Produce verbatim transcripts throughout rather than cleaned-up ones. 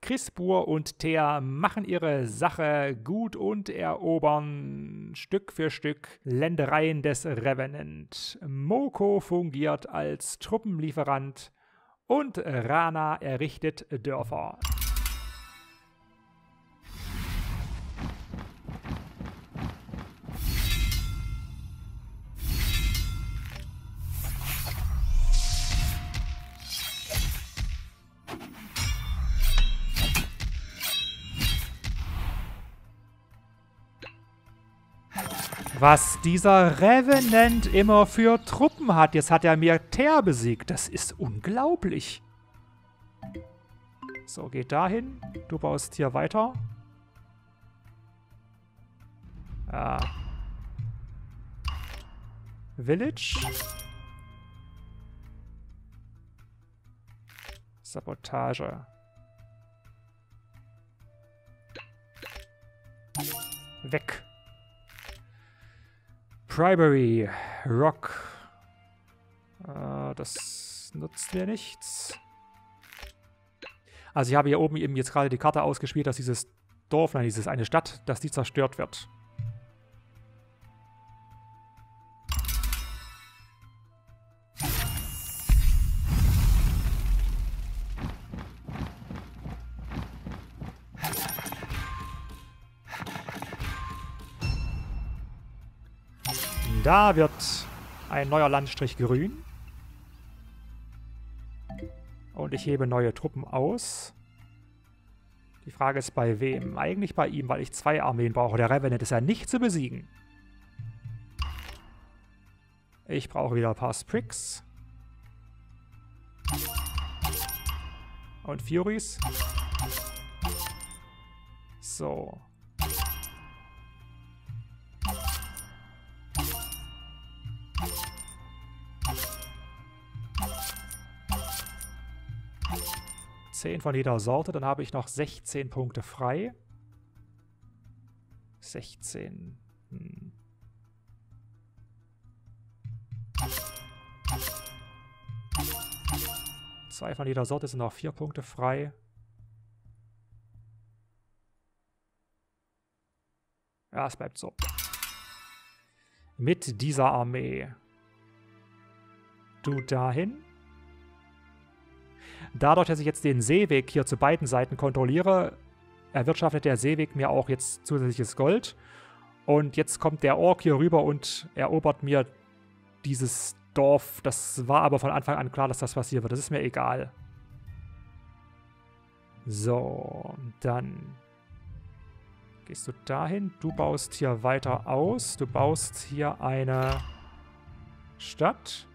Krispur und Thea machen ihre Sache gut und erobern Stück für Stück Ländereien des Revenant. Moko fungiert als Truppenlieferant und Rana errichtet Dörfer. Was dieser Revenant immer für Truppen hat. Jetzt hat er mir Thea besiegt. Das ist unglaublich. So, geht dahin. Du baust hier weiter. Ah. Village. Sabotage. Weg. Primary. Rock. Äh, das nutzt mir nichts. Also ich habe hier oben eben jetzt gerade die Karte ausgespielt, dass dieses Dorf, nein, dieses eine Stadt, dass die zerstört wird. Da wird ein neuer Landstrich grün. Und ich hebe neue Truppen aus. Die Frage ist, bei wem? Eigentlich bei ihm, weil ich zwei Armeen brauche. Der Revenant ist ja nicht zu besiegen. Ich brauche wieder ein paar Sprigs. Und Furies. So. zehn von jeder Sorte, dann habe ich noch sechzehn Punkte frei. sechzehn. Hm. Zwei von jeder Sorte sind noch vier Punkte frei. Ja, es bleibt so. Mit dieser Armee. Du dahin. Dadurch, dass ich jetzt den Seeweg hier zu beiden Seiten kontrolliere, erwirtschaftet der Seeweg mir auch jetzt zusätzliches Gold. Und jetzt kommt der Ork hier rüber und erobert mir dieses Dorf. Das war aber von Anfang an klar, dass das passieren wird. Das ist mir egal. So, dann gehst du dahin. Du baust hier weiter aus. Du baust hier eine Stadt.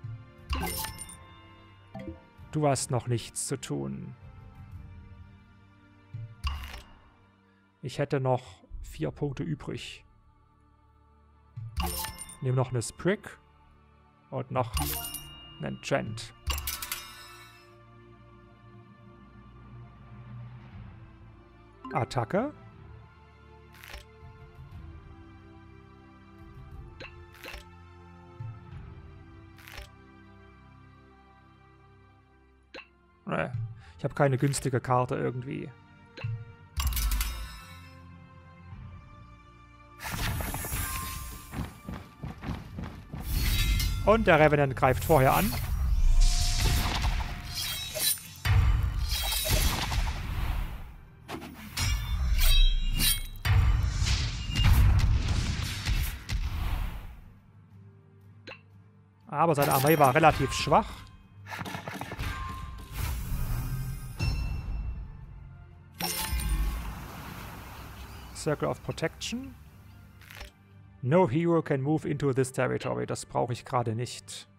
Du hast noch nichts zu tun. Ich hätte noch vier Punkte übrig. Nehme noch eine Sprig und noch einen Trend. Attacke. Ich habe keine günstige Karte irgendwie. Und der Revenant greift vorher an. Aber seine Armee war relativ schwach. Circle of Protection. No hero can move into this territory. Das brauche ich gerade nicht.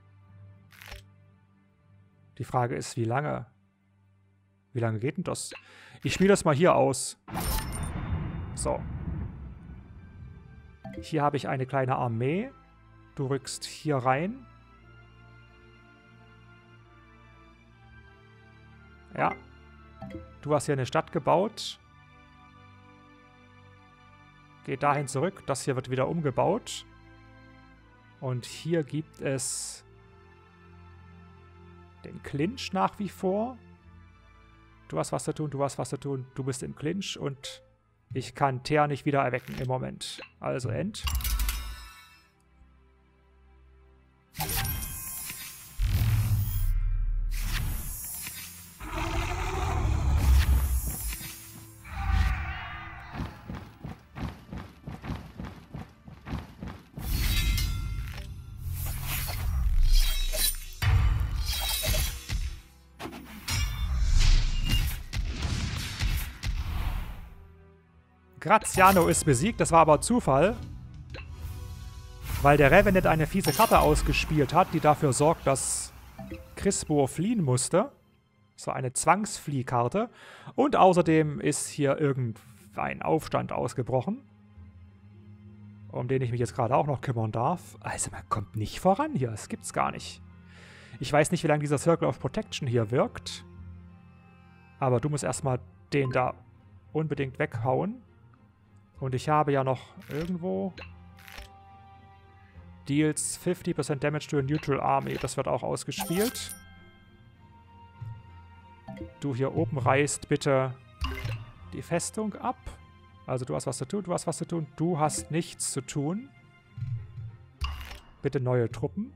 Die Frage ist, wie lange? Wie lange geht denn das? Ich spiele das mal hier aus. So. Hier habe ich eine kleine Armee. Du rückst hier rein. Ja. Du hast hier eine Stadt gebaut. Geht dahin zurück. Das hier wird wieder umgebaut. Und hier gibt es den Clinch nach wie vor. Du hast was zu tun, du hast was zu tun. Du bist im Clinch und ich kann Teer nicht wieder erwecken im Moment. Also End. Graziano ist besiegt, das war aber Zufall, weil der Revenant eine fiese Karte ausgespielt hat, die dafür sorgt, dass Crispur fliehen musste. So eine Zwangsfliehkarte. Und außerdem ist hier irgendein Aufstand ausgebrochen, um den ich mich jetzt gerade auch noch kümmern darf. Also man kommt nicht voran hier, das gibt's gar nicht. Ich weiß nicht, wie lange dieser Circle of Protection hier wirkt, aber du musst erstmal den da unbedingt weghauen. Und ich habe ja noch irgendwo Deals fifty percent Damage to a Neutral Army. Das wird auch ausgespielt. Du hier oben reißt bitte die Festung ab. Also du hast was zu tun, du hast was zu tun. Du hast nichts zu tun. Bitte neue Truppen.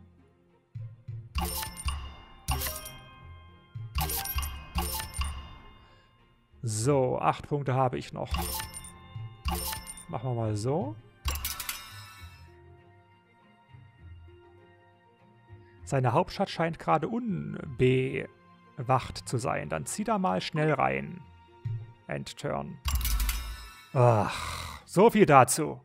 So, acht Punkte habe ich noch. Machen wir mal so. Seine Hauptstadt scheint gerade unbewacht zu sein. Dann zieh da mal schnell rein. Endturn. Ach, so viel dazu.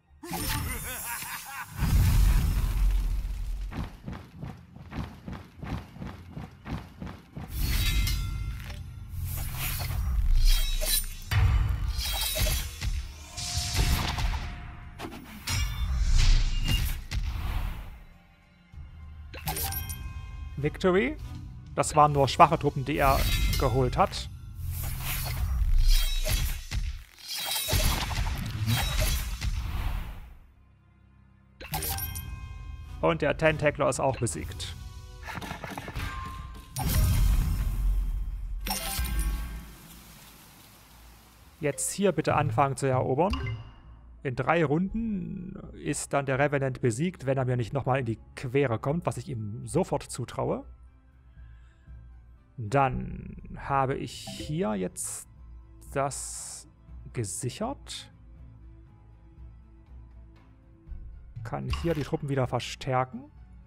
Victory. Das waren nur schwache Truppen, die er geholt hat. Und der Tentacler ist auch besiegt. Jetzt hier bitte anfangen zu erobern. In drei Runden ist dann der Revenant besiegt, wenn er mir nicht nochmal in die Quere kommt, was ich ihm sofort zutraue. Dann habe ich hier jetzt das gesichert. Kann hier die Truppen wieder verstärken.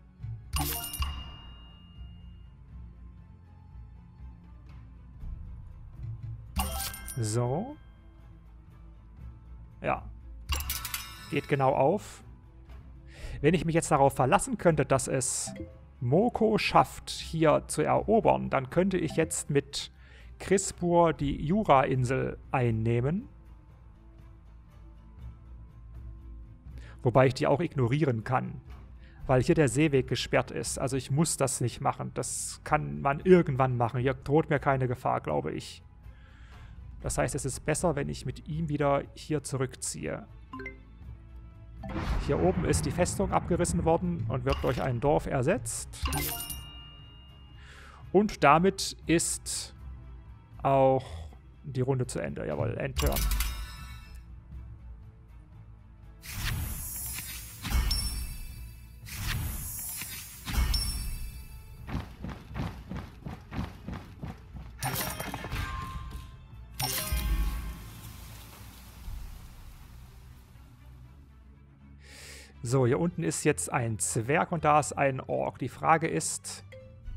So. Ja. Geht genau auf. Wenn ich mich jetzt darauf verlassen könnte, dass es Moko schafft, hier zu erobern, dann könnte ich jetzt mit Crispur die Jura-Insel einnehmen. Wobei ich die auch ignorieren kann, weil hier der Seeweg gesperrt ist. Also ich muss das nicht machen. Das kann man irgendwann machen. Hier droht mir keine Gefahr, glaube ich. Das heißt, es ist besser, wenn ich mit ihm wieder hier zurückziehe. Hier oben ist die Festung abgerissen worden und wird durch ein Dorf ersetzt. Und damit ist auch die Runde zu Ende. Jawohl, Endturn. So, hier unten ist jetzt ein Zwerg und da ist ein Ork. Die Frage ist,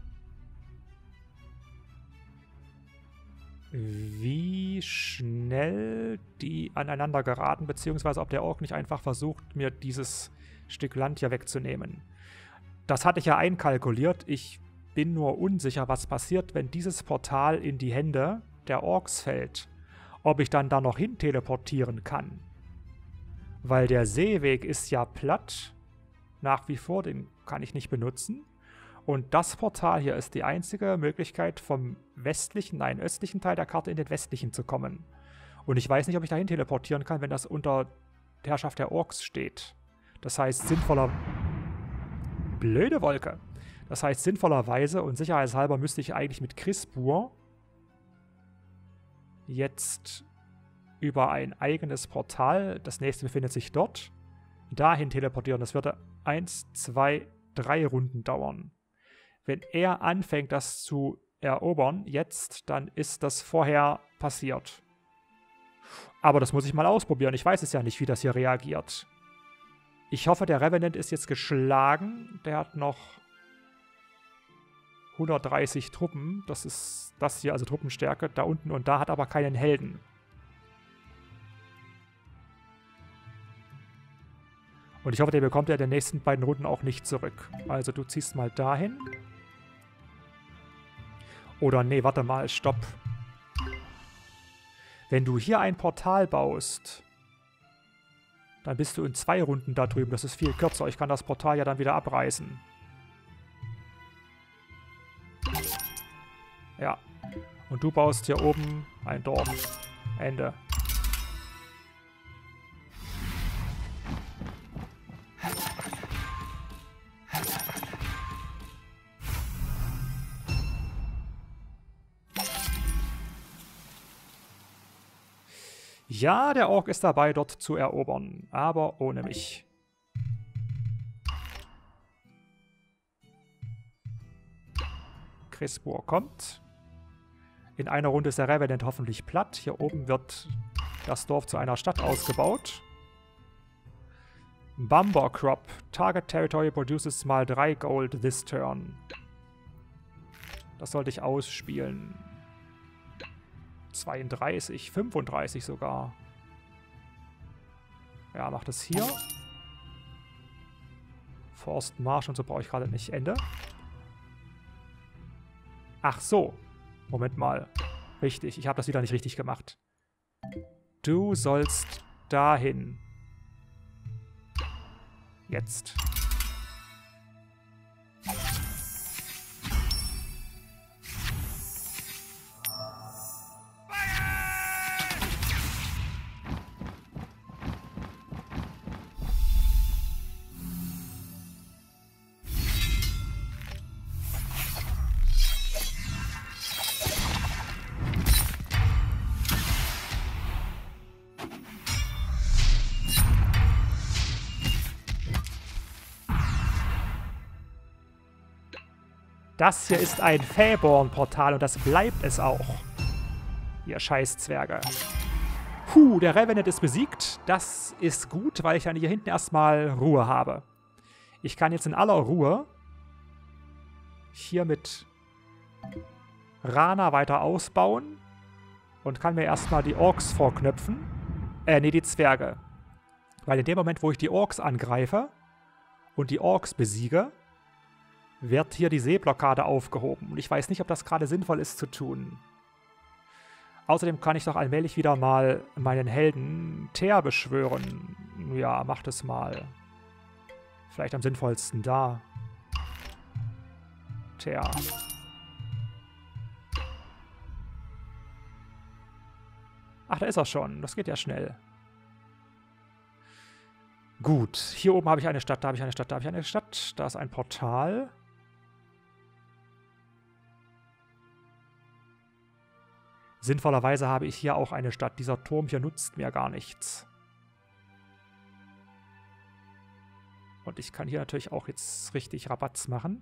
wie schnell die aneinander geraten, beziehungsweise ob der Ork nicht einfach versucht, mir dieses Stück Land hier wegzunehmen. Das hatte ich ja einkalkuliert. Ich bin nur unsicher, was passiert, wenn dieses Portal in die Hände der Orks fällt. Ob ich dann da noch hin teleportieren kann. Weil der Seeweg ist ja platt. Nach wie vor, den kann ich nicht benutzen. Und das Portal hier ist die einzige Möglichkeit, vom westlichen, nein, östlichen Teil der Karte in den westlichen zu kommen. Und ich weiß nicht, ob ich dahin teleportieren kann, wenn das unter Herrschaft der Orks steht. Das heißt, sinnvoller... Blöde Wolke. Das heißt, sinnvollerweise und sicherheitshalber müsste ich eigentlich mit Crispur jetzt über ein eigenes Portal. Das nächste befindet sich dort. Dahin teleportieren. Das würde eins, zwei, drei Runden dauern. Wenn er anfängt, das zu erobern, jetzt, dann ist das vorher passiert. Aber das muss ich mal ausprobieren. Ich weiß es ja nicht, wie das hier reagiert. Ich hoffe, der Revenant ist jetzt geschlagen. Der hat noch hundertdreißig Truppen. Das ist das hier, also Truppenstärke. Da unten und da hat aber keinen Helden. Und ich hoffe, der bekommt ja in den nächsten beiden Runden auch nicht zurück. Also du ziehst mal dahin. Oder nee, warte mal, stopp. Wenn du hier ein Portal baust, dann bist du in zwei Runden da drüben. Das ist viel kürzer. Ich kann das Portal ja dann wieder abreißen. Ja. Und du baust hier oben ein Dorf. Ende. Ja, der Ork ist dabei, dort zu erobern, aber ohne mich. Crispur kommt. In einer Runde ist der Revenant hoffentlich platt. Hier oben wird das Dorf zu einer Stadt ausgebaut. Bumber Crop. Target Territory produces mal drei Gold this turn. Das sollte ich ausspielen. zweiunddreißig, fünfunddreißig sogar. Ja, macht es hier. Forst Marsch und so brauche ich gerade nicht. Ende. Ach so. Moment mal. Richtig, ich habe das wieder nicht richtig gemacht. Du sollst dahin. Jetzt. Das hier ist ein Fäborn-Portal und das bleibt es auch. Ihr Scheißzwerge. Puh, der Revenant ist besiegt. Das ist gut, weil ich dann hier hinten erstmal Ruhe habe. Ich kann jetzt in aller Ruhe hier mit Rana weiter ausbauen und kann mir erstmal die Orks vorknöpfen. Äh, nee, die Zwerge. Weil in dem Moment, wo ich die Orks angreife und die Orks besiege, wird hier die Seeblockade aufgehoben. Und ich weiß nicht, ob das gerade sinnvoll ist zu tun. Außerdem kann ich doch allmählich wieder mal meinen Helden Teer beschwören. Ja, macht es mal. Vielleicht am sinnvollsten da. Teer. Ach, da ist er schon. Das geht ja schnell. Gut, hier oben habe ich eine Stadt, da habe ich eine Stadt, da habe ich eine Stadt. Da ist ein Portal. Sinnvollerweise habe ich hier auch eine Stadt. Dieser Turm hier nutzt mir gar nichts. Und ich kann hier natürlich auch jetzt richtig Rabatz machen.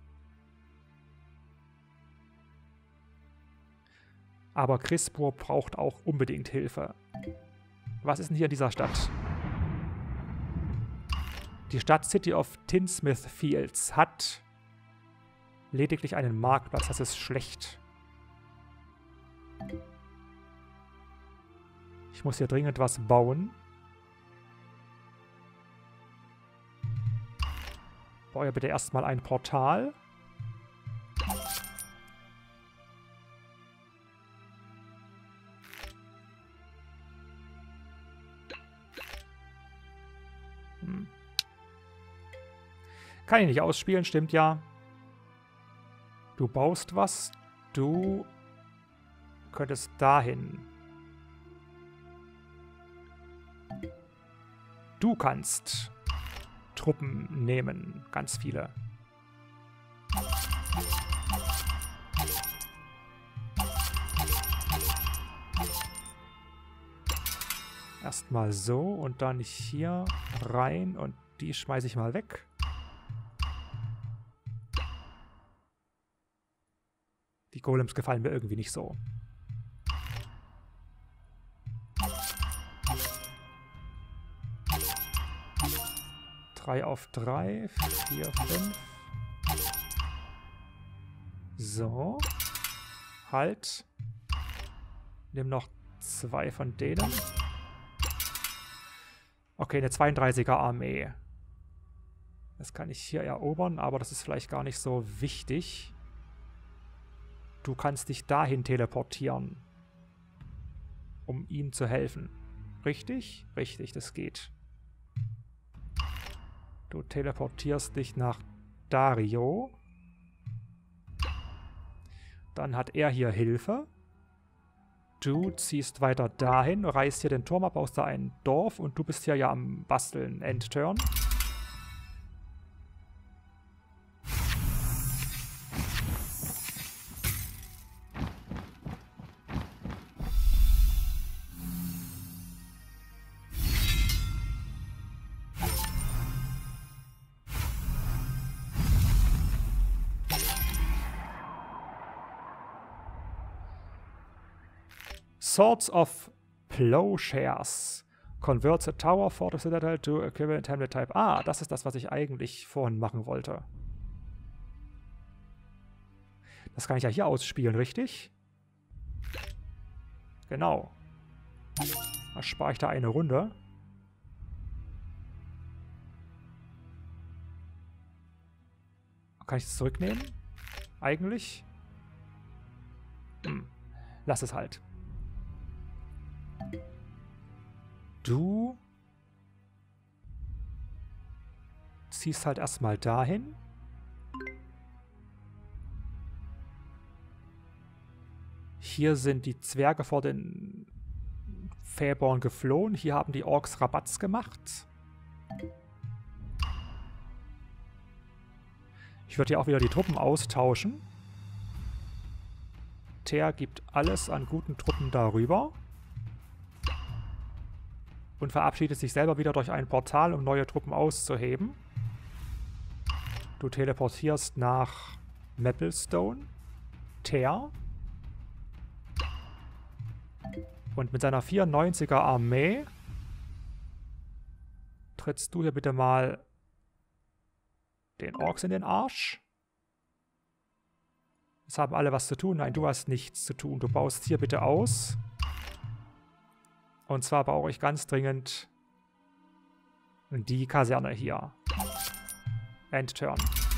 Aber Crispur braucht auch unbedingt Hilfe. Was ist denn hier in dieser Stadt? Die Stadt City of Tinsmith Fields hat lediglich einen Marktplatz. Das ist schlecht. Ich muss hier dringend was bauen. Baue bitte erstmal ein Portal. Hm. Kann ich nicht ausspielen, stimmt ja. Du baust was. Du könntest dahin. Du kannst Truppen nehmen. Ganz viele. Erstmal so und dann hier rein und die schmeiße ich mal weg. Die Golems gefallen mir irgendwie nicht so. drei auf drei, vier, fünf. So. Halt. Nimm noch zwei von denen. Okay, eine zweiunddreißiger Armee. Das kann ich hier erobern, aber das ist vielleicht gar nicht so wichtig. Du kannst dich dahin teleportieren, um ihm zu helfen. Richtig? Richtig, das geht. Du teleportierst dich nach Dario. Dann hat er hier Hilfe. Du ziehst weiter dahin, reißt hier den Turm ab, baust da ein Dorf und du bist hier ja am Basteln. Endturn. Swords of Plowshares. Converts a tower fort of citadel to equivalent Hamlet type. Ah, das ist das, was ich eigentlich vorhin machen wollte. Das kann ich ja hier ausspielen, richtig? Genau. Da spare ich da eine Runde. Kann ich das zurücknehmen? Eigentlich? Hm. Lass es halt. Du ziehst halt erstmal dahin. Hier sind die Zwerge vor den Fäborn geflohen. Hier haben die Orks Rabatz gemacht. Ich würde hier auch wieder die Truppen austauschen. Ter gibt alles an guten Truppen darüber. Und verabschiedet sich selber wieder durch ein Portal, um neue Truppen auszuheben. Du teleportierst nach Maplestone. Ter. Und mit seiner vierundneunziger Armee trittst du hier bitte mal den Orks in den Arsch. Es haben alle was zu tun. Nein, du hast nichts zu tun. Du baust hier bitte aus. Und zwar brauche ich ganz dringend die Kaserne hier. Endturn.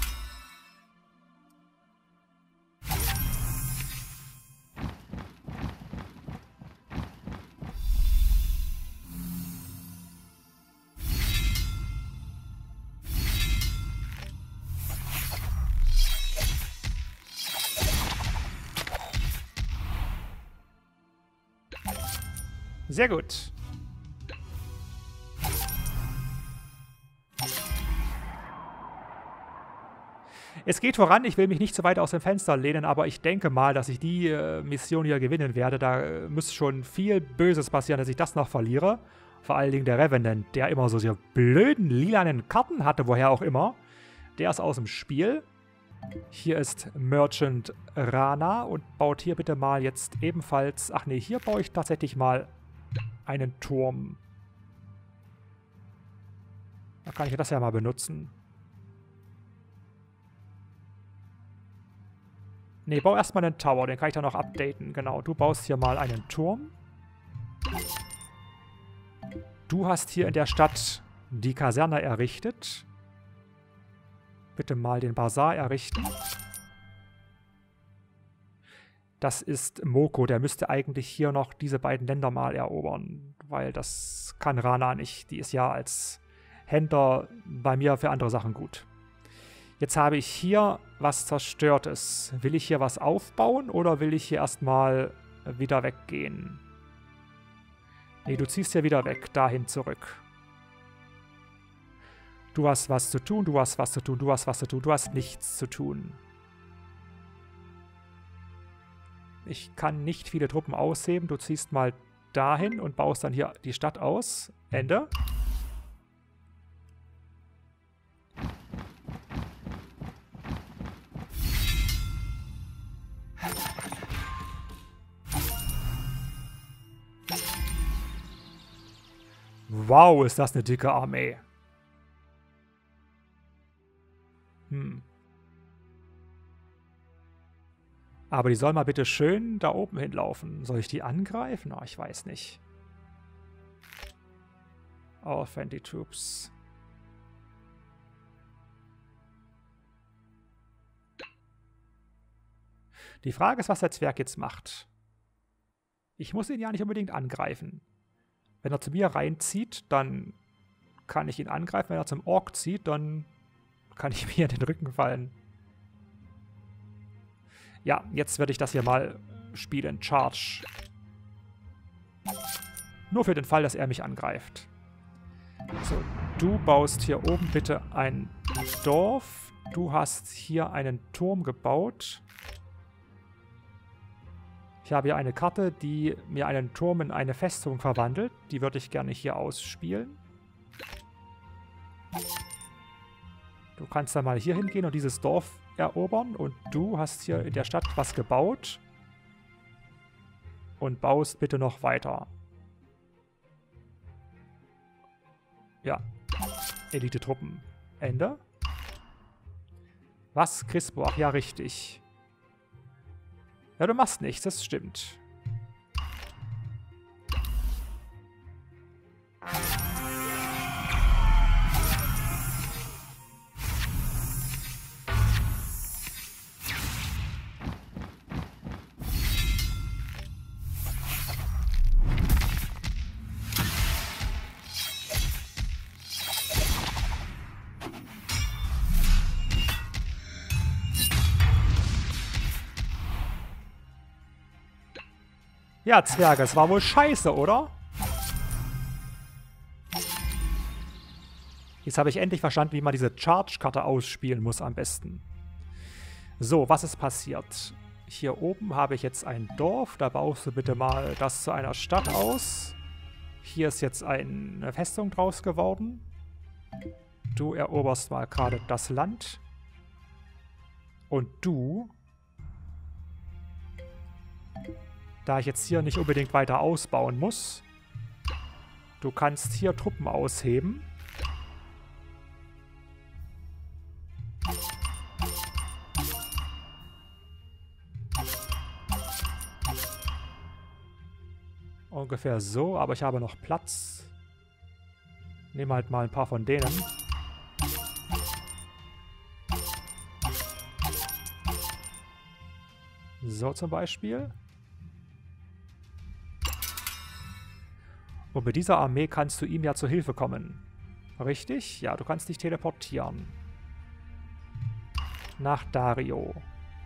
Sehr gut. Es geht voran, ich will mich nicht zu weit aus dem Fenster lehnen, aber ich denke mal, dass ich die äh, Mission hier gewinnen werde. Da äh, muss schon viel Böses passieren, dass ich das noch verliere. Vor allen Dingen der Revenant, der immer so diese blöden lilanen Karten hatte, woher auch immer. Der ist aus dem Spiel. Hier ist Merchant Rana und baut hier bitte mal jetzt ebenfalls... Ach nee, hier baue ich tatsächlich mal einen Turm. Da kann ich das ja mal benutzen. Ne, bau erstmal einen Tower, den kann ich dann noch updaten. Genau, du baust hier mal einen Turm. Du hast hier in der Stadt die Kaserne errichtet. Bitte mal den Bazar errichten. Das ist Moko, der müsste eigentlich hier noch diese beiden Länder mal erobern, weil das kann Rana nicht. Die ist ja als Händler bei mir für andere Sachen gut. Jetzt habe ich hier was Zerstörtes. Will ich hier was aufbauen oder will ich hier erstmal wieder weggehen? Nee, du ziehst hier wieder weg, dahin zurück. Du hast was zu tun, du hast was zu tun, du hast was zu tun, du hast nichts zu tun. Ich kann nicht viele Truppen ausheben. Du ziehst mal dahin und baust dann hier die Stadt aus. Ende. Wow, ist das eine dicke Armee. Hm. Aber die soll mal bitte schön da oben hinlaufen. Soll ich die angreifen? Oh, ich weiß nicht. All friendly troops. Die Frage ist, was der Zwerg jetzt macht. Ich muss ihn ja nicht unbedingt angreifen. Wenn er zu mir reinzieht, dann kann ich ihn angreifen. Wenn er zum Ork zieht, dann kann ich mir in den Rücken fallen. Ja, jetzt werde ich das hier mal spielen. Charge. Nur für den Fall, dass er mich angreift. So, du baust hier oben bitte ein Dorf. Du hast hier einen Turm gebaut. Ich habe hier eine Karte, die mir einen Turm in eine Festung verwandelt. Die würde ich gerne hier ausspielen. Du kannst dann mal hier hingehen und dieses Dorf erobern. Und du hast hier in der Stadt was gebaut. Und baust bitte noch weiter. Ja. Elite-Truppen. Ende. Was, Crispo? Ach ja, richtig. Ja, du machst nichts, das stimmt. Ja, Zwerge, es war wohl scheiße, oder? Jetzt habe ich endlich verstanden, wie man diese Charge-Karte ausspielen muss am besten. So, was ist passiert? Hier oben habe ich jetzt ein Dorf. Da baust du bitte mal das zu einer Stadt aus. Hier ist jetzt eine Festung draus geworden. Du eroberst mal gerade das Land. Und du... Da ich jetzt hier nicht unbedingt weiter ausbauen muss, du kannst hier Truppen ausheben. Ungefähr so, aber ich habe noch Platz. Nehme halt mal ein paar von denen. So zum Beispiel. Und mit dieser Armee kannst du ihm ja zur Hilfe kommen. Richtig? Ja, du kannst dich teleportieren. Nach Dario.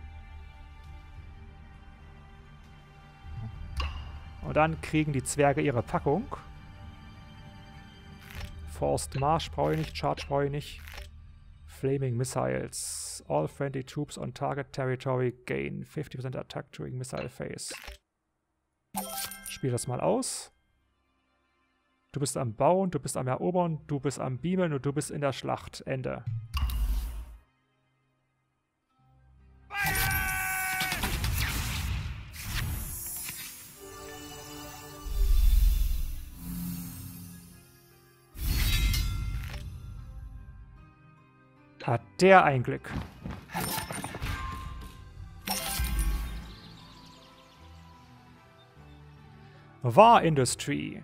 Und dann kriegen die Zwerge ihre Packung. Forced March brauche ich nicht, Charge brauche ich nicht. Flaming Missiles. All friendly troops on target territory gain fifty percent attack during missile phase. Spiel das mal aus. Du bist am Bauen, du bist am Erobern, du bist am Beamen und du bist in der Schlacht. Ende. Hat der ein Glück. War Industry.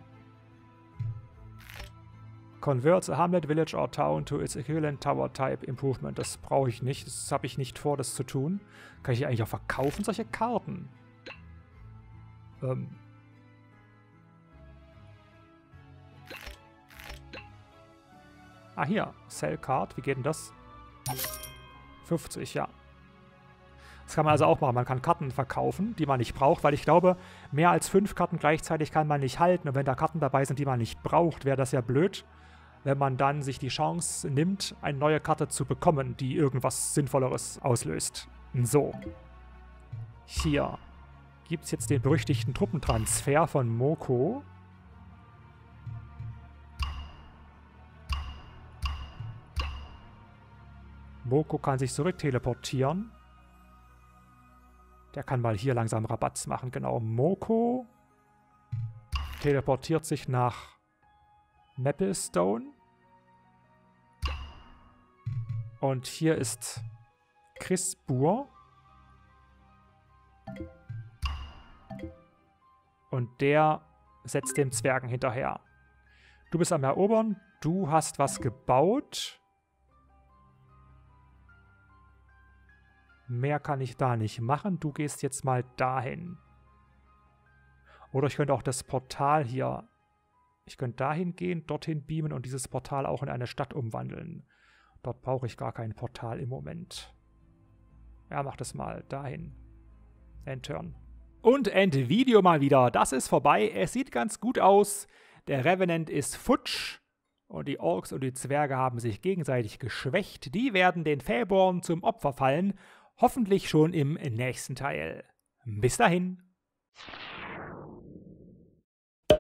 Converts a hamlet, village or town to its equivalent tower type improvement. Das brauche ich nicht. Das habe ich nicht vor, das zu tun. Kann ich die eigentlich auch verkaufen, solche Karten? Ähm. Ah, hier. Sell Card. Wie geht denn das? fünfzig, ja. Das kann man also auch machen. Man kann Karten verkaufen, die man nicht braucht, weil ich glaube, mehr als fünf Karten gleichzeitig kann man nicht halten. Und wenn da Karten dabei sind, die man nicht braucht, wäre das ja blöd, wenn man dann sich die Chance nimmt, eine neue Karte zu bekommen, die irgendwas Sinnvolleres auslöst. So. Hier. gibt es jetzt den berüchtigten Truppentransfer von Moko. Moko kann sich zurück teleportieren. Der kann mal hier langsam Rabatz machen. Genau, Moko teleportiert sich nach Maplestone. Und hier ist Chris Buhr. Und der setzt dem Zwergen hinterher. Du bist am Erobern. Du hast was gebaut. Mehr kann ich da nicht machen. Du gehst jetzt mal dahin. Oder ich könnte auch das Portal hier... Ich könnte dahin gehen, dorthin beamen und dieses Portal auch in eine Stadt umwandeln. Dort brauche ich gar kein Portal im Moment. Ja, mach das mal dahin. Endturn. Und Endvideo mal wieder. Das ist vorbei. Es sieht ganz gut aus. Der Revenant ist futsch. Und die Orks und die Zwerge haben sich gegenseitig geschwächt. Die werden den Fellborn zum Opfer fallen. Hoffentlich schon im nächsten Teil. Bis dahin.